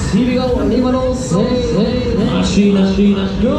Here we go, legen wir los. Hey, Maschine. Go.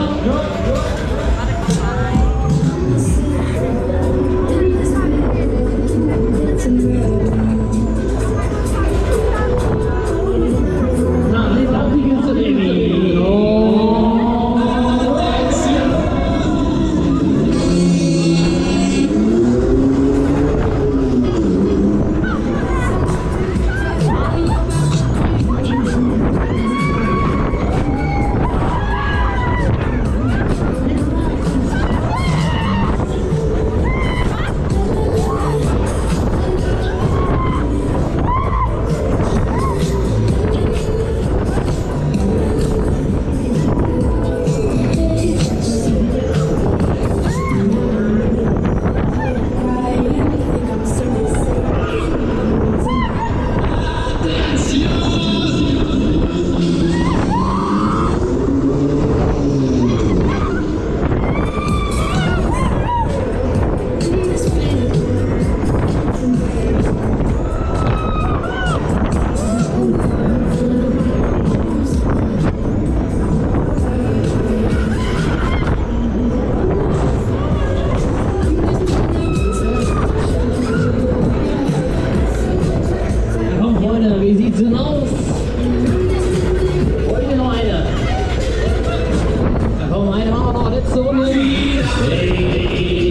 Wie sieht's denn aus? Wollen wir noch eine? Da kommen eine, machen wir noch, letzte Runde. Hey,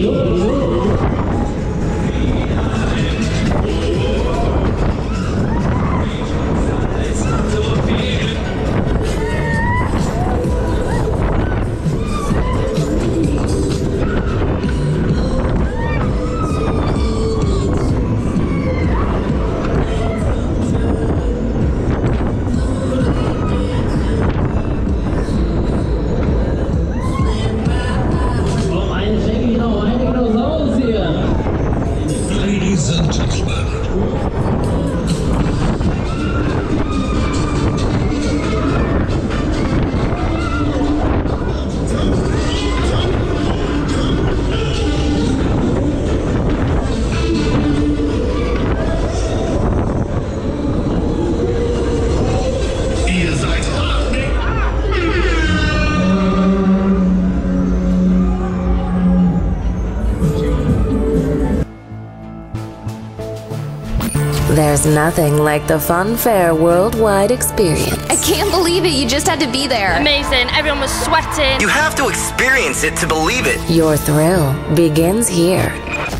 There's nothing like the Funfair worldwide experience. I can't believe it, you just had to be there. Amazing, everyone was sweating. You have to experience it to believe it. Your thrill begins here.